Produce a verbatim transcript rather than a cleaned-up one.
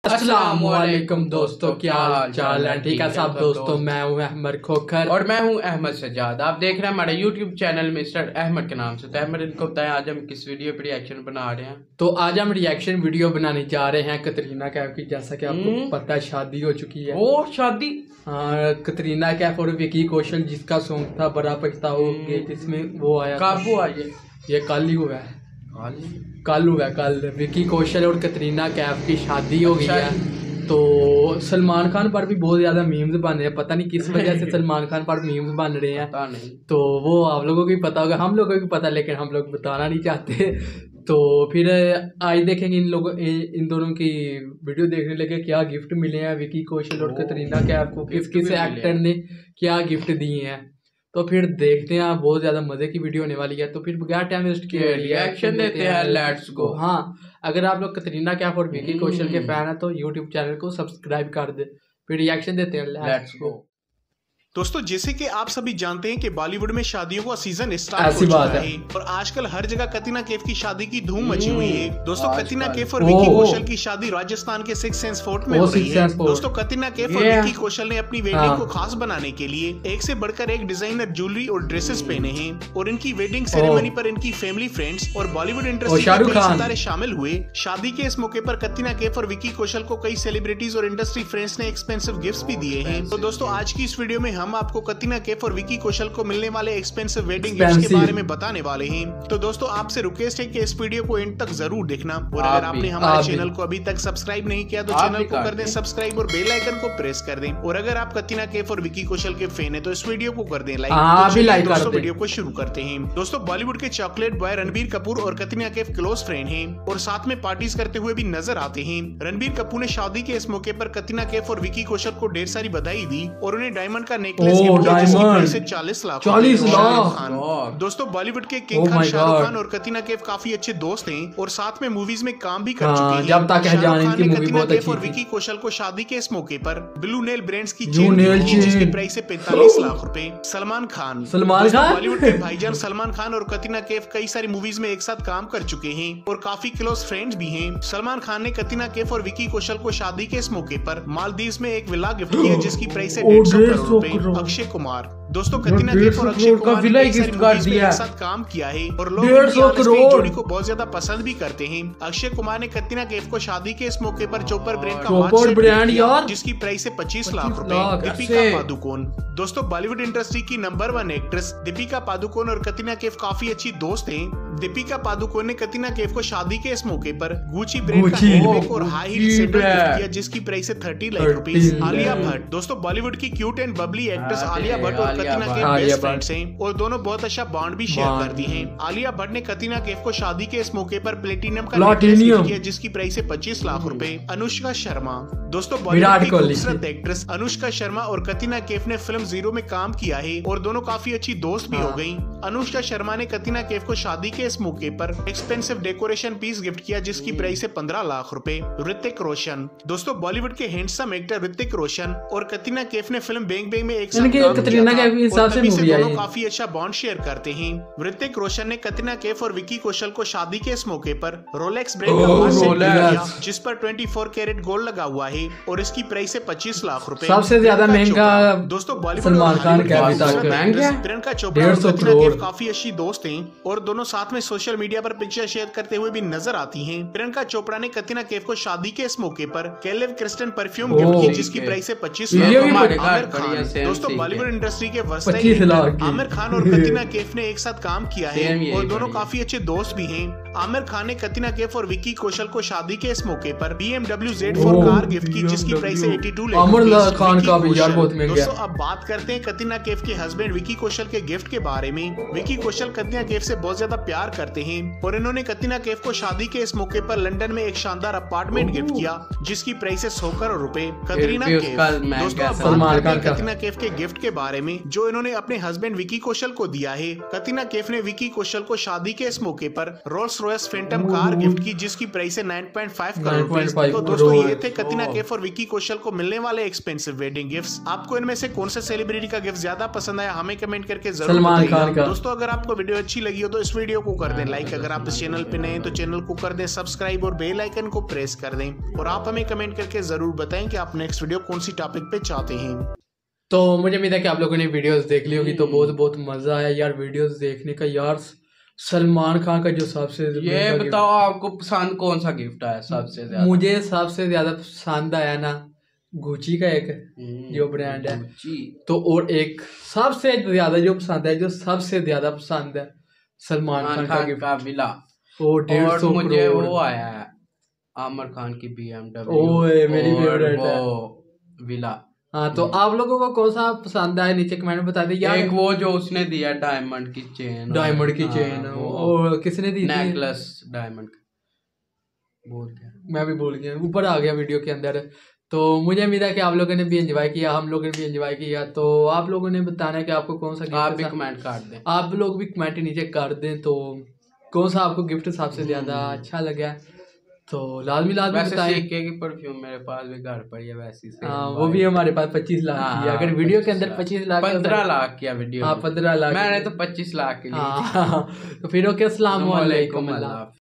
अस्सलामुअलैकुम दोस्तों, क्या हाल चाल है? ठीक है सब दोस्तों, मैं हूँ अहमद खोखर और मैं हूँ अहमद सजाद। आप देख रहे हैं हमारे यूट्यूब चैनल मिस्टर अहमद के नाम से। तो अहमद, इनको बताएं आज हम किस वीडियो पे रिएक्शन बना रहे हैं। तो आज हम रिएक्शन वीडियो बनाने जा रहे हैं कतरीना कैफ की। जैसा कि आपको पता है शादी हो चुकी है। ओ शादी, हाँ, कतरीना कैफ और विकी कौशल जिसका सॉन्ग था बड़ा पछताओगे, जिसमें वो आया कब हुआ ये? ये कल ही हुआ है, कल हुआ है कल। विकी कौशल और कतरीना कैफ की शादी हो गई है। तो सलमान खान पर भी बहुत ज्यादा मीम्स बन रहे हैं, पता नहीं किस वजह से सलमान खान पर मीम्स बन रहे हैं। पता नहीं। तो वो आप लोगों को भी पता होगा, हम लोगों को भी पता, लेकिन हम लोग बताना नहीं चाहते। तो फिर आज देखेंगे इन लोगों इन दोनों की वीडियो देखने लगे क्या गिफ्ट मिले हैं विकी कौशल और कतरीना कैफ को, किस किस एक्टर ने क्या गिफ्ट दिए हैं। तो फिर देखते हैं, बहुत ज्यादा मजे की वीडियो होने वाली है। तो फिर बगैर टाइम वेस्ट किए रिएक्शन देते हैं, लेट्स गो। हाँ, अगर आप लोग कतरीना कैफ और विकी कौशल के फैन हैं तो यूट्यूब चैनल को सब्सक्राइब कर दे। फिर रिएक्शन देते हैं, लेट्स गो। दोस्तों, जैसे कि आप सभी जानते हैं कि बॉलीवुड में शादियों का सीजन स्टार्ट ऐसी हो चुका बात है है और आजकल हर जगह कतरीना कैफ की शादी की धूम मची हुई है। दोस्तों, कतरीना कैफ और ओ, विकी कौशल की शादी राजस्थान के सिक्स सेंस फोर्ट में ओ, हो रही है। Sense fort. दोस्तों, कतरीना कैफ और Yeah. विकी कौशल ने अपनी वेडिंग हाँ। को खास बनाने के लिए एक से बढ़कर एक डिजाइनर ज्वेलरी और ड्रेसेस पहने हैं और इनकी वेडिंग सेरेमनी पर इनकी फैमिली, फ्रेंड्स और बॉलीवुड इंडस्ट्री के कई सितारे शामिल हुए। शादी के इस मौके पर कतरीना कैफ और विकी कौशल को कई सेलिब्रिटीज और इंडस्ट्री फ्रेंड्स ने एक्सपेंसिव गिफ्ट्स भी दिए हैं। तो दोस्तों, आज की इस वीडियो में हम आपको कतरीना कैफ और विकी कौशल को मिलने वाले एक्सपेंसिव वेडिंग गिफ्ट्स के बारे में बताने वाले हैं। तो दोस्तों, आपसे रिक्वेस्ट है कि इस वीडियो को एंड तक जरूर देखना और अगर आपने हमारे चैनल को अभी तक सब्सक्राइब नहीं किया तो चैनल को कर दें सब्सक्राइब और बेल आइकन को प्रेस कर दें। और अगर आप कतरीना कैफ और विकी कौशल के फैन हैं तो इस वीडियो को कर दें लाइक। तो दोस्तों, वीडियो को शुरू करते हैं। दोस्तों, बॉलीवुड के चॉकलेट बॉय रणबीर कपूर और कतरीना कैफ क्लोज फ्रेंड हैं और साथ में पार्टीज करते हुए भी नजर आते हैं। रणबीर कपूर ने शादी के इस मौके पर कतरीना कैफ और विकी कौशल को ढेर सारी बधाई दी और उन्हें डायमंड का नेकलेस गिफ्ट किया जिसकी प्राइस है चालीस लाख। चालीस लाख। दोस्तों, बॉलीवुड के किंग खान शाहरुख खान और कतरीना कैफ काफी अच्छे दोस्त हैं और साथ में मूवीज में काम भी कर हाँ, चुके हैं। जब तक है जान इनकी मूवी कतरीना बहुत कैफ अच्छी और थी। विकी कौशल को शादी के इस मौके पर ब्लू नेल ब्रांड्स की ब्लू चेन नेल दी चेन। जिसकी प्राइस है पैंतालीस लाख रुपए। सलमान खान सलमान खान बॉलीवुड के भाईजान सलमान खान और कतरीना कैफ कई सारी मूवीज में एक साथ काम कर चुके हैं और काफी क्लोज फ्रेंड्स भी हैं। सलमान खान ने कतरीना कैफ और विकी कौशल को शादी के इस मौके पर मालदीव में एक विला गिफ्ट किया जिसकी प्राइस है डेढ़ सौ करोड़ रुपए। अक्षय कुमार दोस्तों, कतरीना कैफ और अक्षय कुमार ने कई सारी मूवीज में एक साथ काम किया है और लोग इनकी जोड़ी को बहुत ज्यादा पसंद भी करते हैं। अक्षय कुमार ने कतरीना कैफ को शादी के इस मौके पर चोपर ब्रांड का वॉच सेट दिया जिसकी प्राइस है पच्चीस लाख रुपए। दीपिका पादुकोण दोस्तों, बॉलीवुड इंडस्ट्री की number one actress Deepika Padukone और कतरीना कैफ काफी अच्छी दोस्त हैं। दीपिका पादुकोण ने कतरीना कैफ को शादी के इस मौके पर गुची ब्रांड का हैंडबैग और हाई हील सैंडल गिफ्ट किया जिसकी प्राइस है तीस लाख रुपए। आलिया भट्ट दोस्तों, बॉलीवुड की cute and bubbly actress Alia Bhatt और कतरीना कैफ बेस्ट फ्रेंड्स हैं और दोनों बहुत अच्छा बॉन्ड भी शेयर करती हैं। आलिया भट्ट ने कतरीना कैफ को शादी के इस मौके पर प्लेटिनियम का नेकलेस गिफ्ट किया जिसकी प्राइस है पच्चीस लाख रुपए। अनुष्का शर्मा दोस्तों, बॉलीवुड की खूबसूरत एक्ट्रेस अनुष्का शर्मा और कतरीना कैफ ने फिल्म जीरो में काम किया है और दोनों काफी अच्छी दोस्त भी हो गयी। अनुष्का शर्मा ने कतरीना कैफ को शादी के इस मौके पर एक्सपेंसिव डेकोरेशन पीस गिफ्ट किया जिसकी प्राइस है पंद्रह लाख रुपए। ऋतिक रोशन दोस्तों, बॉलीवुड के हैंडसम एक्टर ऋतिक रोशन और कतरीना कैफ ने फिल्म बैंग बैंग में एक साथ काम किया था और दोनों काफी अच्छा बॉन्ड शेयर करते हैं। ऋतिक रोशन ने कतरीना कैफ और विकी कौशल को शादी के इस मौके पर रोलेक्स ब्रांड का वॉच सेट दिया जिस पर चौबीस कैरेट गोल्ड लगा हुआ है और इसकी प्राइस है पच्चीस लाख रुपए। सबसे ज्यादा महंगा दोस्तों, बॉलीवुड सलमान खान का प्रियंका चोपड़ा और कतरीना कैफ काफी अच्छी दोस्त हैं और दोनों साथ में सोशल मीडिया पर पिक्चर शेयर करते हुए भी नजर आती हैं। प्रियंका चोपड़ा ने कतरीना कैफ को शादी के इस मौके पर कैलेव क्रिस्टन परफ्यूम गिफ्ट किया जिसकी प्राइस है पच्चीस लाख। आमिर खान दोस्तों, बॉलीवुड इंडस्ट्री के वर्सटाइल आमिर खान और कतरीना कैफ ने एक साथ काम किया है और दोनों काफी अच्छे दोस्त भी हैं। आमिर खान ने कतरीना कैफ और विकी कौशल को शादी के इस मौके पर B M W Z four car gift की जिसकी प्राइस है बयासी लाख। आमिर खान का भी यार बहुत महंगा। दोस्तों, अब बात करते हैं कतरीना कैफ के हस्बैंड विकी कौशल के गिफ्ट के बारे में। विकी कौशल कतरीना कैफ से बहुत ज्यादा प्यार करते हैं और इन्होंने कतरीना कैफ को शादी के इस मौके पर लंदन में एक शानदार अपार्टमेंट गिफ्ट किया जिसकी प्राइस है सौ करोड़ रुपए। कतरीना कैफ दोस्तों, अब बात करते हैं कतरीना कैफ के गिफ्ट के बारे में जो इन्होंने अपने हस्बैंड विकी कौशल को दिया है। कतरीना कैफ ने विकी कौशल को शादी के इस मौके पर Rolls Royce Phantom car gift की, जिसकी प्राइस है नाइन पॉइंट फाइव करोड़ रुपए। तो दोस्तों ये थे कतरीना कैफ और विकी कौशल को मिलने वाले एक्सपेंसिव वेडिंग गिफ्ट्स। आपको इनमें से कौन से सेलिब्रिटी का गिफ्ट ज्यादा पसंद आया हमें कमेंट करके जरूर बताइएगा। दोस्तों अगर आपको वीडियो अच्छी लगी हो तो इस वीडियो को कर दें लाइक, अगर आप इस चैनल पे नए हैं तो चैनल को कर दें सब्सक्राइब और बेल आइकन को प्रेस कर दें, और आप हमें कमेंट करके जरूर बताएं कि आप नेक्स्ट वीडियो कौन सी टॉपिक पे चाहते हैं। तो मुझे उम्मीद है कि आप लोगों ने वीडियोस देख ली होगी, तो बहुत बहुत मजा आया यार वीडियोस देखने का। यार सलमान खान का जो सबसे ये बताओ आपको पसंद कौन सा गिफ्ट आया सबसे ज्यादा? मुझे सबसे ज्यादा पसंद आया ना गुची का एक जो ब्रांड है, तो और एक सबसे ज्यादा जो पसंद है, जो सबसे ज्यादा पसंद है सलमान खान का गिफ्ट का विला। और डेढ़ सौ मुझे वो आया है आमिर खान की बी एम डब्ल्यू, ओए मेरी फेवरेट है विला। हाँ, तो आप लोगों को कौन सा पसंद आया नीचे कमेंट में बता दें यार। एक वो जो उसने दिया डायमंड की चेन, डायमंड की चेन, और किसने दी? नेकलेस डायमंड का, भूल गया मैं भी भूल गया, ऊपर आ गया वीडियो के अंदर। तो मुझे उम्मीद है कि आप लोगों ने भी एंजॉय किया, हम लोगों ने भी एंजॉय किया। तो आप लोगों ने बताना है कि आपको कौन सा गिफ्ट, आप भी कमेंट कर दें, आप लोग भी कमेंट नीचे कर दें तो कौन सा आपको गिफ्ट सबसे ज्यादा अच्छा लगा। तो लाजमी लाजमी बताएं। सिक्के की परफ्यूम मेरे पास भी घर पर है वैसी से, हाँ वो भी हमारे पास पच्चीस लाख की है। अगर वीडियो के अंदर पच्चीस लाख, पंद्रह लाख किया वीडियो, हाँ पंद्रह लाख, मैंने तो पच्चीस लाख के लिए। तो फिर ओके, अस्सलाम वालेकुम।